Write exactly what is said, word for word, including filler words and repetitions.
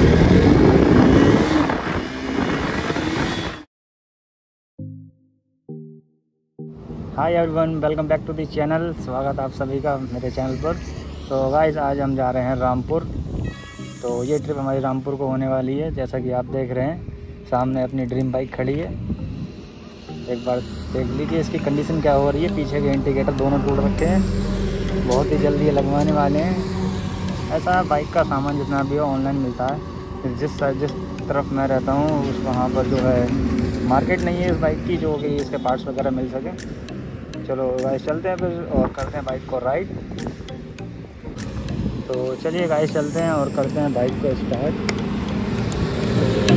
Hi everyone, welcome back to the channel. स्वागत आप सभी का मेरे चैनल पर। तो गाइस, आज हम जा रहे हैं रामपुर। तो ये ट्रिप हमारी रामपुर को होने वाली है। जैसा कि आप देख रहे हैं, सामने अपनी ड्रीम बाइक खड़ी है। एक बार देख लीजिए इसकी कंडीशन क्या हो रही है। पीछे के इंडिकेटर दोनों टूट रखे हैं, बहुत ही जल्दी ये लगवाने वाले हैं। ऐसा बाइक का सामान जितना भी हो ऑनलाइन मिलता है। जिस जिस तरफ मैं रहता हूँ उस वहाँ पर जो है मार्केट नहीं है इस बाइक की, जो कि इसके पार्ट्स वगैरह मिल सके। चलो गाइस चलते हैं फिर और करते हैं बाइक को राइड। तो चलिए गाइस चलते हैं और करते हैं बाइक को स्टार्ट।